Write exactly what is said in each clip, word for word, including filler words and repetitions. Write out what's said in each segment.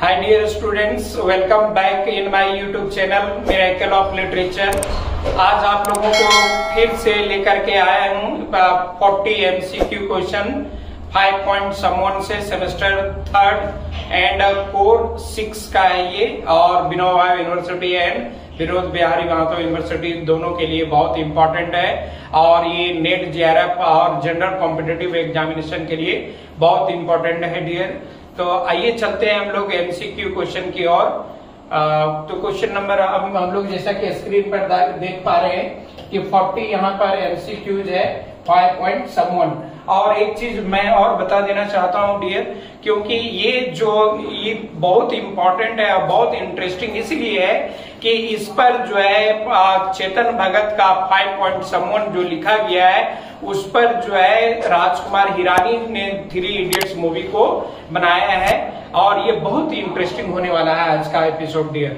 Hi dear students, welcome back in my YouTube channel miracle of literature. आज आप लोगों को फिर से लेकर के आया हूँ forty MCQ question five point someone से semester third and core six का है ये, और Vinoba university and Vinod Bihari Mahato university दोनों के लिए बहुत इंपॉर्टेंट है। और ये नेट जेआरएफ और जनरल कॉम्पिटिटिव एग्जामिनेशन के लिए बहुत इंपॉर्टेंट है डियर। तो आइए चलते हैं हम लोग एमसीक्यू क्वेश्चन की ओर। तो क्वेश्चन नंबर हम हम लोग जैसा कि स्क्रीन पर देख पा रहे हैं कि फोर्टी यहाँ पर एमसीक्यूज है फाइव पॉइंट समवन। और एक चीज मैं और बता देना चाहता हूँ डियर, क्योंकि ये जो ये बहुत इंपॉर्टेंट है और बहुत इंटरेस्टिंग इसलिए है कि इस पर जो है चेतन भगत का फाइव पॉइंट समवन जो लिखा गया है उस पर जो है राजकुमार हिरानी ने थ्री इडियट्स मूवी को बनाया है, और ये बहुत ही इंटरेस्टिंग होने वाला है आज का एपिसोड डियर।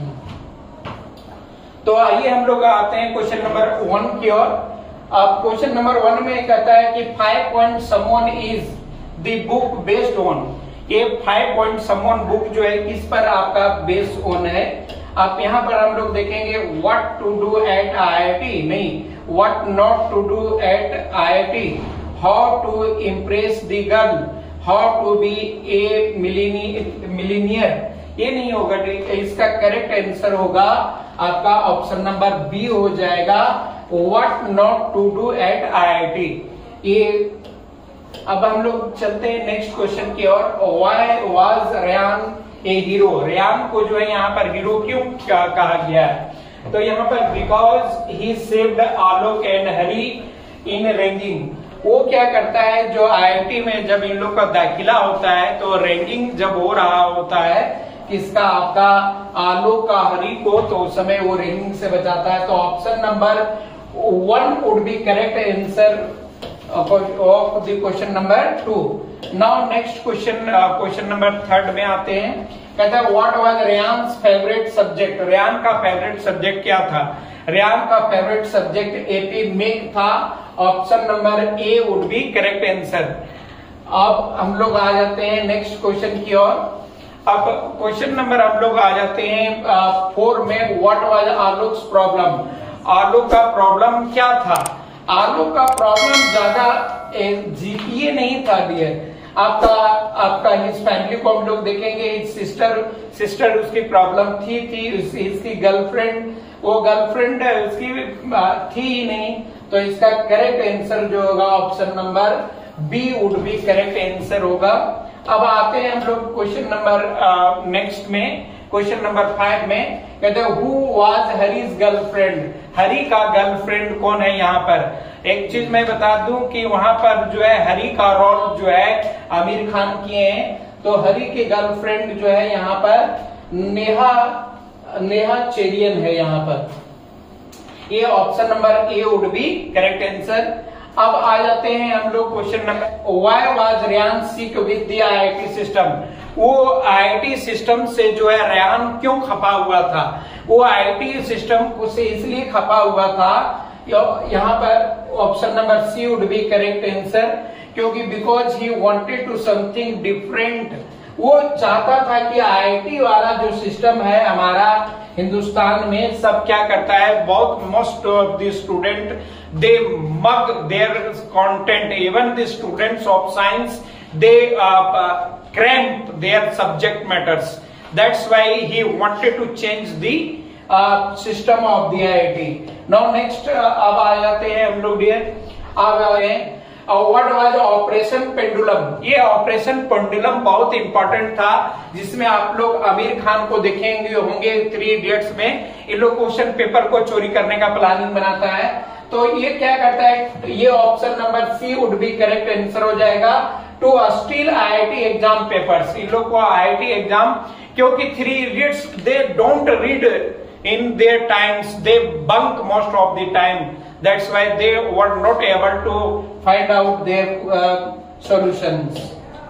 तो आइए हम लोग आते हैं क्वेश्चन नंबर वन की ओर। अब क्वेश्चन नंबर वन में कहता है कि five point someone is the book based on. ये फाइव पॉइंट समवन बुक जो है किस पर आपका बेस्ड ऑन है। आप यहाँ पर हम लोग देखेंगे what to do at IIT, नहीं what not to do at IIT, how to impress the girl, how to be a millionaire. ये नहीं होगा, इसका करेक्ट आंसर होगा आपका ऑप्शन नंबर बी हो जाएगा, what not to do at IIT. ये अब हम लोग चलते हैं नेक्स्ट क्वेश्चन की ओर। Why was Ryan a hero. Ryan को जो है यहाँ पर हीरो क्यों कहा गया है, तो यहाँ पर because he saved Alok and Hari in ranking. वो क्या करता है, जो आईआईटी में जब इन लोग का दाखिला होता है तो रैंकिंग जब हो रहा होता है किसका, आपका आलोक का हरी को, तो उस समय वो रैंकिंग से बचाता है। तो option number one would be correct answer of the question number two. Now next question question number third में आते हैं। कहता है what was Ryan's favourite subject. Ryan का फेवरेट सब्जेक्ट क्या था। रेयान का फेवरेट सब्जेक्ट एपी मैथ था। Option number A would be correct answer. अब हम लोग आ जाते हैं नेक्स्ट क्वेश्चन की ओर। अब क्वेश्चन नंबर हम लोग आ जाते हैं फोर में। What was Alok's problem. Alok का प्रॉब्लम क्या था। आलोक का प्रॉब्लम ज्यादा जीपीए नहीं था डियर। आपका आपका हिज फैमिली को हम लोग देखेंगे, सिस्टर सिस्टर उसकी प्रॉब्लम थी थी इसकी गर्लफ्रेंड, वो गर्लफ्रेंड उसकी थी ही नहीं। तो इसका करेक्ट आंसर जो होगा option number B would be correct answer होगा। अब आते हैं हम लोग क्वेश्चन नंबर नेक्स्ट में, क्वेश्चन नंबर फाइव में। कहते हैं who was Hari's girlfriend. Hari का गर्लफ्रेंड कौन है। यहाँ पर एक चीज मैं बता दूं कि वहां पर जो है हरी का रोल जो है आमिर खान किए हैं। तो हरी के गर्लफ्रेंड जो है यहाँ पर नेहा नेहा चेरियन है यहाँ पर। ये option number A would be correct answer. अब आ जाते हैं हम लोग question number why was Ryan sick with the IIT system. वो आईआईटी सिस्टम से जो है रेयान क्यों खपा हुआ था। वो आईआईटी सिस्टम से इसलिए खपा हुआ था, यहाँ पर option number C would be correct answer, क्योंकि because he wanted to something different. वो चाहता था कि आईआईटी वाला जो सिस्टम है हमारा हिंदुस्तान में, सब क्या करता है, बहुत most of the student they mug their content, even the students of science they cramp their subject matters. That's why he wanted to change the uh, system of the I I T. Now next uh, अब आ जाते हैं हम लोग dear. अब what was operation pendulum. ये operation pendulum बहुत important था, जिसमें आप लोग आमिर खान को देखेंगे होंगे थ्री इडियट्स में। इन लोग क्वेश्चन पेपर को चोरी करने का प्लानिंग बनाता है। तो ये क्या करता है, ये option number C would be correct answer हो जाएगा, to steal IIT exam papers. इन लोग को आईआईटी एग्जाम, क्योंकि three idiots they don't read in their times, they bunk most of the time, that's why they were not able to find out their solutions.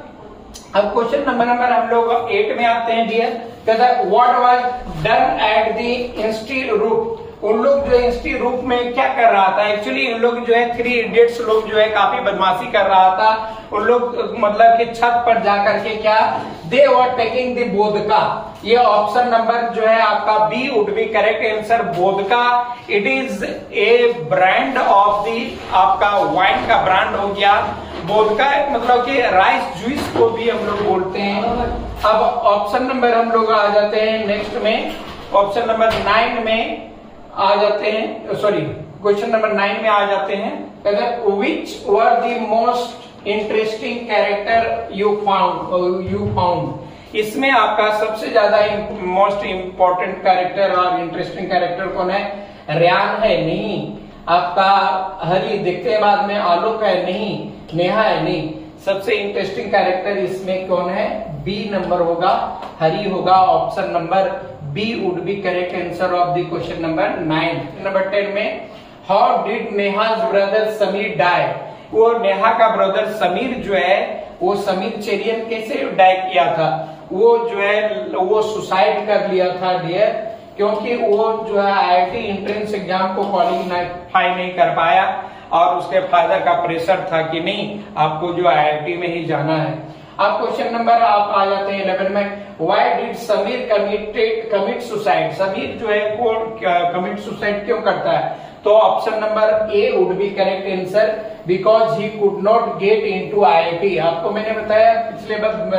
अब question number number हम लोग eight में आते हैं dear. कहता है what was done at the institute. उन लोग जो है इंस्टी रूप में क्या कर रहा था, एक्चुअली इन लोग जो है थ्री इडियट्स लोग जो है काफी बदमाशी कर रहा था। उन लोग मतलब कि छत पर जाकर के क्या, they were taking the vodka. ये ऑप्शन नंबर जो है आपका B would be correct answer, vodka. It is a brand of the, आपका वाइन का ब्रांड हो गया वोदका, मतलब कि राइस जूस को भी हम लोग बोलते हैं। अब ऑप्शन नंबर हम लोग आ जाते हैं नेक्स्ट में, ऑप्शन नंबर नाइन में आ जाते हैं, सॉरी क्वेश्चन नंबर नाइन में आ जाते हैं। कहते which were the most interesting character you found you found इसमें आपका सबसे ज्यादा मोस्ट इंपॉर्टेंट कैरेक्टर और इंटरेस्टिंग कैरेक्टर कौन है? रेयान है नहीं, आपका हरी देखते बाद में आलोक है नहीं, नेहा है नहीं। सबसे इंटरेस्टिंग कैरेक्टर इसमें कौन है? बी नंबर होगा, हरी होगा। Option number B would be correct answer of the question number nine. Number ten में how did Neha's brother Sameer die? वो नेहा का ब्रदर समीर जो है वो समीर चेरियन कैसे डाई किया था? वो जो है वो सुसाइड कर लिया था डियर, क्योंकि वो जो है आईआईटी एंट्रेंस एग्जाम को क्वालिफाई नहीं कर पाया और उसके फादर का प्रेशर था कि नहीं आपको जो आईआईटी में ही जाना है। अब क्वेश्चन नंबर आप आ जाते हैं इलेवन में, why did Sameer committed commit suicide? Sameer जो है कौन कमिट सुसाइड क्यों करता है? तो option number A would be correct answer, because he could not get into IIT. आपको मैंने बताया पिछले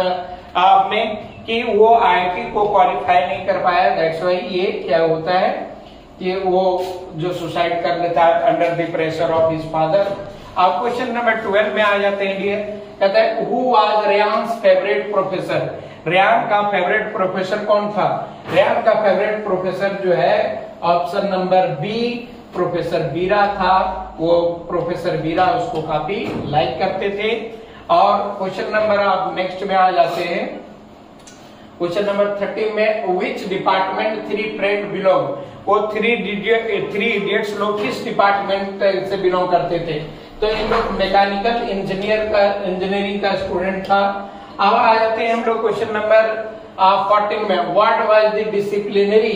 बार में कि वो आईआईटी को क्वालिफाई नहीं कर पाया, दैट्स व्हाई ये क्या होता है कि वो जो सुसाइड कर लेता है under the pressure of his father. अब क्वेश्चन नंबर ट्वेल्व में आ जाते हैं डियर। कहता है who was Ryan's favourite professor? Ryan का फेवरेट प्रोफेसर कौन था? रेयान का फेवरेट प्रोफेसर जो है ऑप्शन नंबर बी प्रोफेसर बीरा था। वो प्रोफेसर बीरा उसको काफी लाइक करते थे। और क्वेश्चन नंबर आप नेक्स्ट में आ जाते हैं, क्वेश्चन नंबर थर्टी में which department three friend belong? वो थ्री थ्री इडियट्स लोग किस डिपार्टमेंट से बिलोंग करते थे? तो इन लोग मैकेनिकल इंजीनियर का इंजीनियरिंग का स्टूडेंट था। अब आ जाते हैं हम लोग क्वेश्चन नंबर फोर्टीन में, what was the disciplinary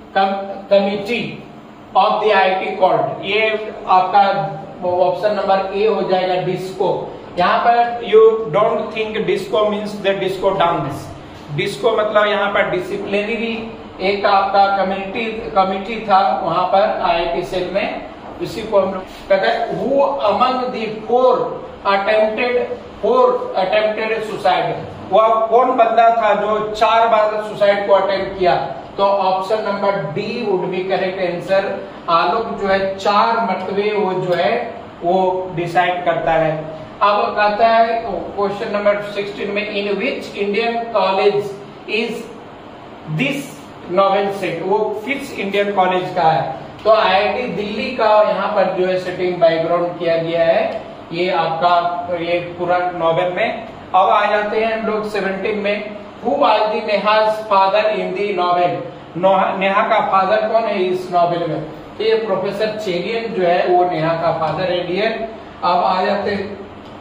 committee of the IIT called? ये आपका ऑप्शन नंबर ए हो जाएगा, डिस्को। यहाँ पर you don't think disco means the disco dance. Disco मतलब यहाँ पर डिसिप्लिनरी एक आपका कम्युनिटी कमिटी था वहां पर आईआईटी सेल में, इसी को हम लोग कहते हैं। Who among the four attempted four attempted suicide? वह कौन बंदा था जो चार बार सुसाइड को अटेम्प्ट किया? तो option number D would be correct answer. Alok जो है चार मरतबे वो जो है वो डिसाइड करता है। अब कहता है क्वेश्चन नंबर सिक्सटीन में, in which Indian college is this novel set? वो किस इंडियन कॉलेज का है? तो आईआईटी दिल्ली का यहाँ पर जो है सेटिंग बैकग्राउंड किया गया है ये आपका ये पूरा नॉवेल में। अब आ जाते हैं हम लोग सेवनटीन में, who was the Neha's father in the novel? Neha का फादर कौन है इस नॉवेल में? तो ये प्रोफेसर चेरियन जो है वो नेहा का फादर है डियर। अब आ जाते हैं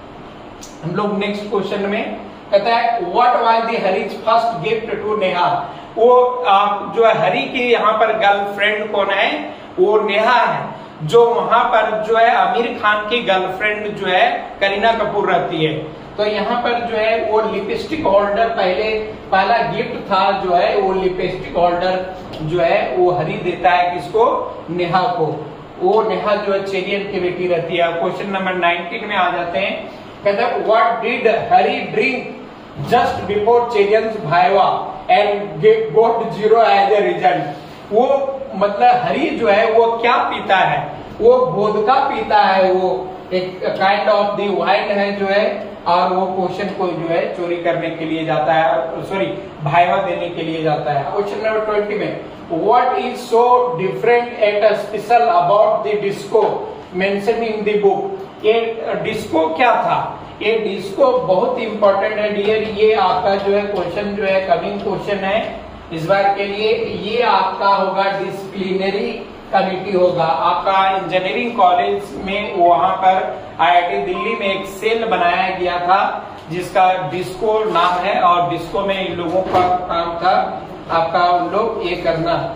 हम लोग नेक्स्ट क्वेश्चन में, कहता है what was the Hari's first gift to Neha? वो आप जो है हरी की यहाँ पर गर्लफ्रेंड कौन है? वो नेहा है, जो वहां पर जो है आमिर खान की गर्लफ्रेंड जो है करीना कपूर रहती है। तो यहाँ पर जो है वो लिपस्टिक होल्डर पहले पहला गिफ्ट था जो है वो लिपस्टिक होल्डर जो है वो हरी देता है किसको? नेहा को। वो नेहा जो है चेरियन की बेटी रहती है। क्वेश्चन नंबर नाइनटीन में आ जाते हैं, कहते हैं what did Hari drink just before Cherian's viva and got zero as a result? वो मतलब हरी जो है वो क्या पीता है? वो वोदका पीता है, वो एक काइंड ऑफ दी वाइन है जो है, और वो क्वेश्चन को जो है चोरी करने के लिए जाता है, सॉरी भाईवा देने के लिए जाता है। क्वेश्चन नंबर ट्वेंटी में, what is so different at a special about the disco mention in the book? ये डिस्को क्या था? ये डिस्को बहुत इंपॉर्टेंट है डियर। ये आपका जो है क्वेश्चन जो है कमिंग क्वेश्चन है इस बार के लिए। ये आपका होगा डिसिप्लिनरी कमिटी होगा आपका इंजीनियरिंग कॉलेज में। वहां पर आईआईटी दिल्ली में एक सेल बनाया गया था जिसका डिस्को नाम है, और डिस्को में इन लोगों का काम था आपका उन लोग ये करना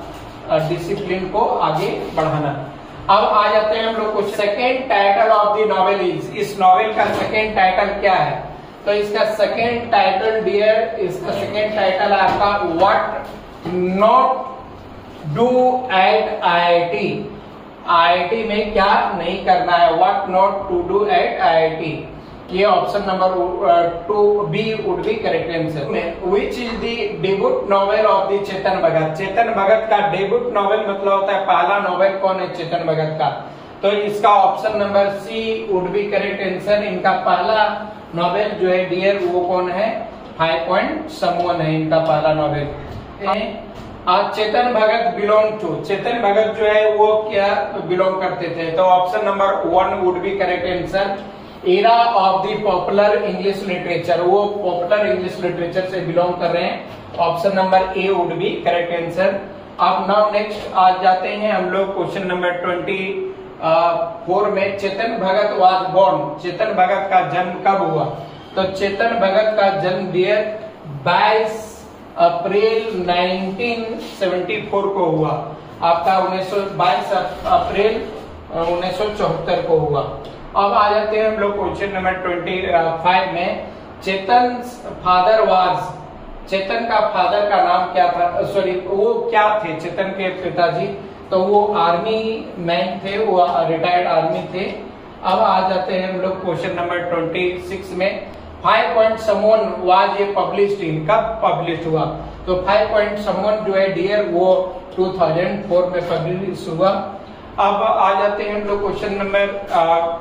डिसिप्लिन को आगे बढ़ाना। अब आ जाते हैं हम लोग को second title of the novel is, इस नॉवेल का सेकेंड टाइटल क्या है? तो इसका सेकेंड टाइटल डियर, इसका सेकेंड टाइटल है आपका what not do at I I T. I I T में क्या नहीं करना है, what not to do at I I T. ये option number two B would be correct answer. Which is the debut novel of the Chetan Bhagat? Chetan भगत का debut novel मतलब होता है पहला नॉवेल कौन है चेतन भगत का? तो इसका option number C would be correct answer. इनका पहला नॉवेल जो है डियर वो कौन है? फाइव पॉइंट समवन है इनका पहला नॉवेल। आज चेतन भगत बिलोंग टू, चेतन भगत जो है वो क्या बिलोंग करते थे? तो option number one would be correct answer. Era of the popular English literature, वो पॉपुलर इंग्लिश लिटरेचर से बिलोंग कर रहे हैं। Option number A would be correct answer. अब नाउ नेक्स्ट आज जाते हैं हम लोग क्वेश्चन नंबर ट्वेंटी फोर में। चेतन भगत वाज बोर्न, चेतन भगत का जन्म कब हुआ? तो चेतन भगत का जन्म डियर बाईस अप्रैल नाइनटीन सेवेंटी फोर को हुआ। आपका उन्नीस सौ बाईस अप्रैल उन्नीस सौ चौहत्तर को हुआ। अब आ जाते हैं हम लोग क्वेश्चन नंबर ट्वेंटी फाइव में। चेतन फादर वाज, चेतन का फादर का नाम क्या था? सॉरी वो क्या थे चेतन के पिताजी? तो वो आर्मी मैन थे, वो रिटायर्ड आर्मी थे। अब आ जाते हैं हम लोग क्वेश्चन नंबर ट्वेंटी सिक्स में। फाइव पॉइंट समवन वाज ये पब्लिश्ड इन, कब पब्लिश हुआ? तो फाइव पॉइंट समवन जो है डियर वो टू थाउजेंड फोर में पब्लिश हुआ। अब आ जाते हैं हम लोग क्वेश्चन नंबर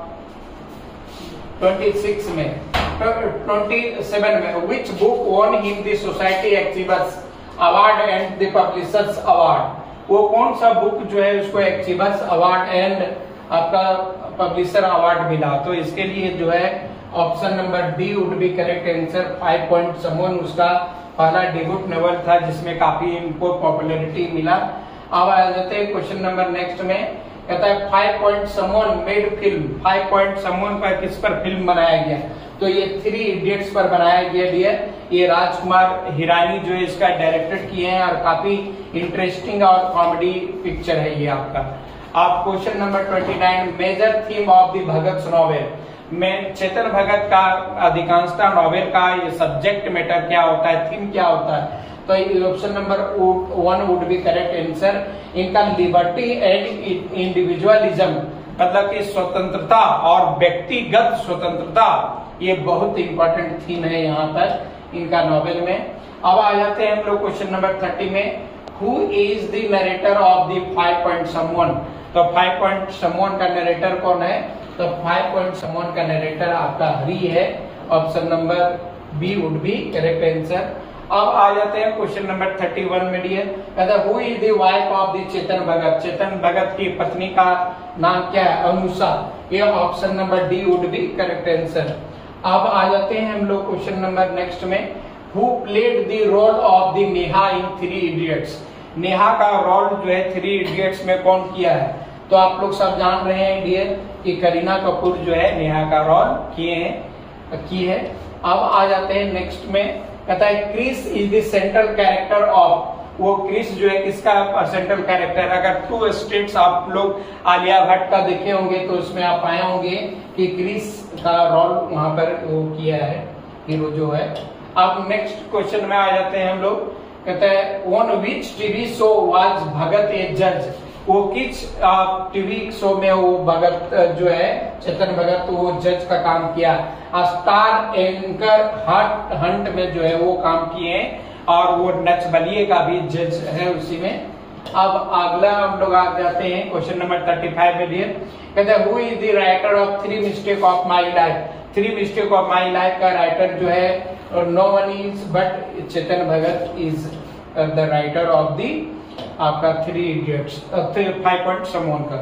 ट्वेंटी सिक्स में। ट्वेंटी सेवन में which book won him the society achievers award and the publishers award? वो कौन सा बुक जो है उसको एक्टिवर्स अवार्ड एंड आपका पब्लिशर अवार्ड मिला? तो इसके लिए जो है option number D would be correct answer. Five point someone उसका पहला डेब्यूट नॉवेल था जिसमें काफी इनको पॉपुलैरिटी मिला। अब आ जाते हैं क्वेश्चन नंबर नेक्स्ट में। कहता है five point someone made film, five point someone पर किस पर फिल्म बनाया गया? तो ये थ्री इडियट्स पर बनाया गया डियर। ये राजकुमार हिरानी जो है इसका डायरेक्टर किए हैं और काफी इंटरेस्टिंग और कॉमेडी पिक्चर है ये आपका। आप question number twenty nine major theme of the Bhagat novel में चेतन भगत का अधिकांशता नॉवेल का ये सब्जेक्ट मैटर क्या होता है, थीम क्या होता है? तो option number one would be correct answer. इनका लिबर्टी एंड इंडिविजुअलिज्म मतलब कि स्वतंत्रता और व्यक्तिगत स्वतंत्रता ये बहुत इंपॉर्टेंट थीम है यहाँ पर इनका नॉवेल में। अब आ जाते हैं हम लोग क्वेश्चन नंबर थर्टी में। Who is the narrator of the five point someone? तो फाइव पॉइंट समवन का नरेटर कौन है? तो फाइव पॉइंट समवन का नरेटर आपका हरी है। Option number B would be correct answer. अब आ जाते हैं क्वेश्चन नंबर थर्टी वन में डियर। कहता है who is the wife of the Chetan Bhagat? Chetan Bhagat की पत्नी का नाम क्या है? अनुषा। ये option number D would be correct answer. अब आ जाते हैं हम लोग क्वेश्चन नंबर नेक्स्ट में। Who played the role of the Neha in three idiots? Neha का रोल जो है थ्री इडियट्स में कौन किया है? तो आप लोग सब जान रहे हैं डियर कि करीना कपूर जो है नेहा का रोल किए हैं की है। अब आ जाते हैं नेक्स्ट में। कहता है Krish is the central character of, वो क्रिस जो है किसका सेंट्रल कैरेक्टर? अगर टू स्टेट्स आप लोग आलिया भट्ट का देखे होंगे तो उसमें आप पाए होंगे कि क्रिस का रोल वहां पर वो किया है हीरो जो है। अब नेक्स्ट क्वेश्चन में आ जाते हैं हम लोग। कहता है on which TV show was Bhagat a जज? वो किस टीवी शो में वो भगत जो है चेतन भगत वो जज का काम किया? स्टार एंकर हट हंट में जो है वो काम किए और वो नच बलिए का भी जज है उसी में। अब अगला हम लोग आ जाते हैं क्वेश्चन नंबर थर्टी फाइव में डियर। कहते हैं who is the writer of three mistake of my life? Three mistake of my life का राइटर जो है no one is but Chetan Bhagat is the writer of the आपका three idiots five point someone का।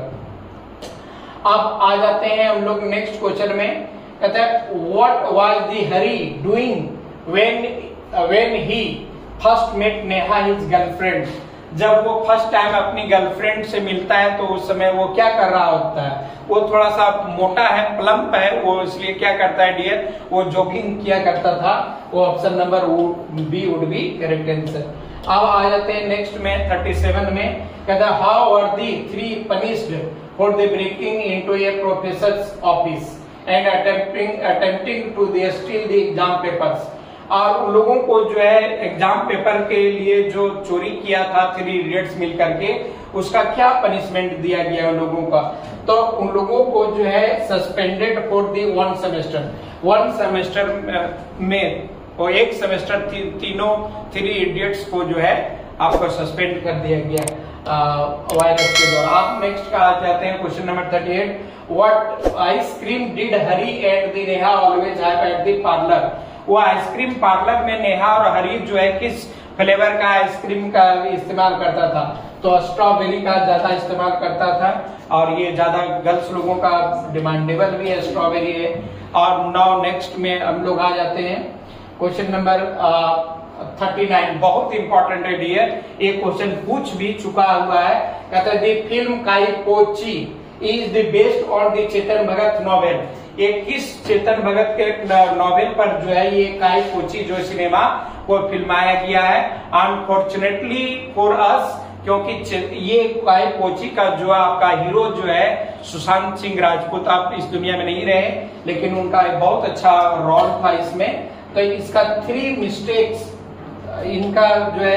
अब आ जाते हैं हम लोग नेक्स्ट क्वेश्चन में। कहता है what was the Hari doing when when he first met Neha his girlfriend? जब वो फर्स्ट टाइम अपनी गर्लफ्रेंड से मिलता है तो उस समय वो क्या कर रहा होता है, वो थोड़ा सा मोटा है, प्लम्प है, वो इसलिए क्या करता है डियर, वो जॉगिंग किया करता था। वो option number B would be correct answer. अब आ जाते हैं नेक्स्ट में थर्टी सेवन में, कहता है how are the three punished for the breaking into a professor's office and attempting attempting to they steal the exam papers. और उन लोगों को जो है एग्जाम पेपर के लिए जो चोरी किया था थ्री इडियट्स मिल करके, उसका क्या पनिशमेंट दिया गया उन लोगों का, तो उन लोगों को जो है suspended for the one semester, one semester में वो एक सेमेस्टर ती, तीनों थ्री इडियट्स को जो है आपको सस्पेंड कर दिया गया वायरस के दौरान। आप नेक्स्ट का आ जाते हैं question number thirty eight, what ice cream did Hari and the Neha always have at the parlour. वो आइसक्रीम पार्लर में नेहा और हरी जो है किस फ्लेवर का आइसक्रीम का इस्तेमाल करता था, तो स्ट्रॉबेरी का ज्यादा इस्तेमाल करता था, और ये ज्यादा गर्ल्स लोगों का डिमांडेबल भी है, स्ट्रॉबेरी है। और नाउ नेक्स्ट में हम लोग आ जाते हैं क्वेश्चन नंबर थर्टी नाइन, बहुत इंपॉर्टेंट है डियर, एक क्वेश्चन पूछ भी चुका हुआ है। कहता है the film Kai Po Che is the based on the Chetan Bhagat novel. ये किस चेतन भगत के नॉवेल पर जो है ये काई पोची जो सिनेमा को फिल्माया गया है। अनफॉर्चुनेटली फॉर अस, क्योंकि ये काई पोची का जो आपका हीरो जो है सुशांत सिंह राजपूत आप इस दुनिया में नहीं रहे, लेकिन उनका एक बहुत अच्छा रोल था इसमें। तो इसका थ्री मिस्टेक्स, इनका जो है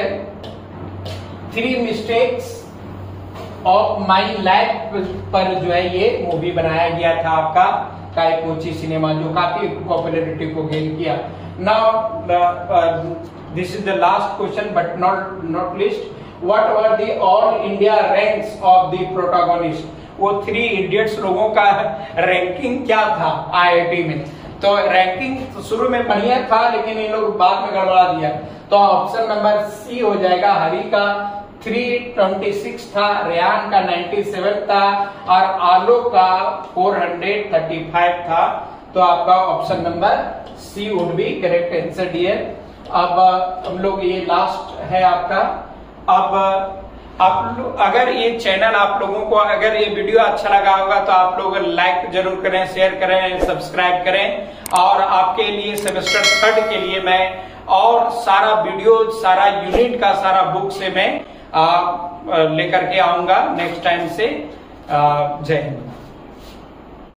three mistakes of my life पर जो है ये मूवी बनाया गया था आपका काई पोची सिनेमा, जो काफी पॉपुलैरिटी को गेन किया। Now this is the last question but not not least, what were the all India ranks of the protagonist. वो थ्री इडियट्स लोगों का रैंकिंग क्या था आईआईटी में, तो रैंकिंग तो शुरू में बढ़िया था लेकिन इन लोग बाद में गड़बड़ा दिया। तो ऑप्शन नंबर सी हो जाएगा, हरी का थ्री ट्वेंटी सिक्स था, रेहान का नाइन्टी सेवन था और आलोक का फोर हंड्रेड थर्टी फाइव था। तो आपका option number C would be correct answer dear. अब हम लोग ये लास्ट है आपका। अब आप लोग अगर ये चैनल आप लोगों को अगर ये वीडियो अच्छा लगा होगा तो आप लोग लाइक जरूर करें, शेयर करें, सब्सक्राइब करें। और आपके लिए सेमेस्टर थर्ड के लिए मैं और सारा वीडियो, सारा यूनिट का सारा बुक से मैं लेकर के आऊंगा नेक्स्ट टाइम से। जय हिंद।